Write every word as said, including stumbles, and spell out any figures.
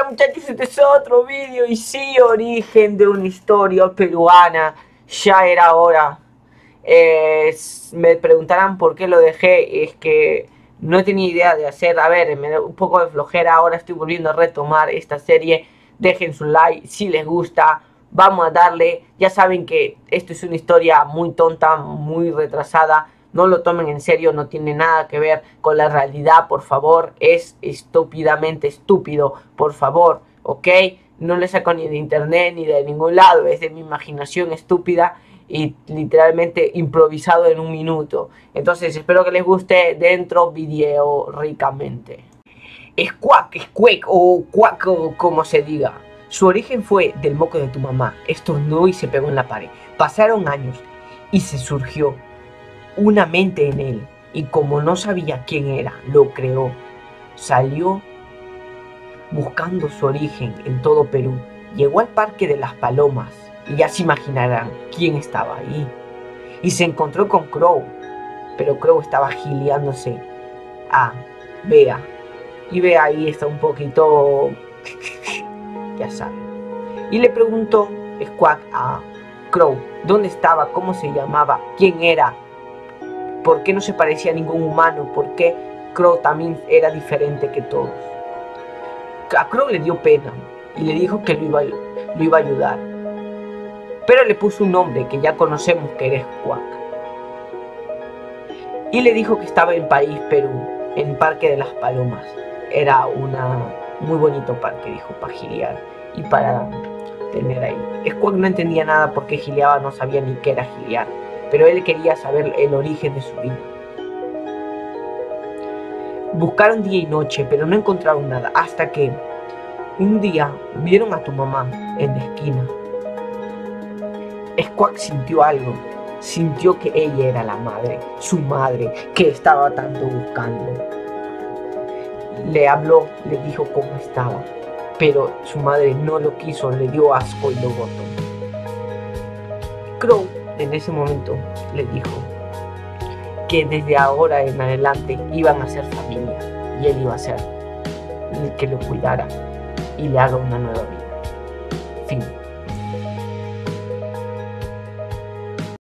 muchachos, este es otro vídeo y sí, origen de una historia peruana. Ya era hora. Eh, me preguntarán por qué lo dejé. Es que no tenía idea de hacer. A ver, me da un poco de flojera. Ahora estoy volviendo a retomar esta serie. Dejen su like si les gusta. Vamos a darle. Ya saben que esto es una historia muy tonta, muy retrasada. No lo tomen en serio, no tiene nada que ver con la realidad, por favor. Es estúpidamente estúpido, por favor, ¿ok? No le saco ni de internet ni de ningún lado, es de mi imaginación estúpida y literalmente improvisado en un minuto. Entonces espero que les guste. Dentro video ricamente. Squawk, Squeak o Quack o como se diga. Su origen fue del moco de tu mamá. Estornudó y se pegó en la pared. Pasaron años y se surgió una mente en él, y como no sabía quién era, lo creó. Salió buscando su origen en todo Perú. Llegó al Parque de las Palomas, y ya se imaginarán quién estaba ahí. Y se encontró con Crow, pero Crow estaba gileándose a Bea. Y Bea ahí está un poquito... ya saben. Y le preguntó Squawk a Crow dónde estaba, cómo se llamaba, quién era, por qué no se parecía a ningún humano, por qué Crow también era diferente que todos. A Crow le dio pena y le dijo que lo iba, lo iba a ayudar, pero le puso un nombre que ya conocemos, que era Squawk. Y le dijo que estaba en País, Perú, en Parque de las Palomas. Era un muy bonito parque, dijo, para gilear y para tener ahí. Squawk no entendía nada porque gileaba, no sabía ni qué era gilear, pero él quería saber el origen de su vida. Buscaron día y noche, pero no encontraron nada, hasta que un día vieron a tu mamá en la esquina. Squawk sintió algo, sintió que ella era la madre, su madre, que estaba tanto buscando. Le habló, le dijo cómo estaba, pero su madre no lo quiso, le dio asco y lo botó. Crow en ese momento le dijo que desde ahora en adelante iban a ser familia y él iba a ser el que lo cuidara y le haga una nueva vida. Fin.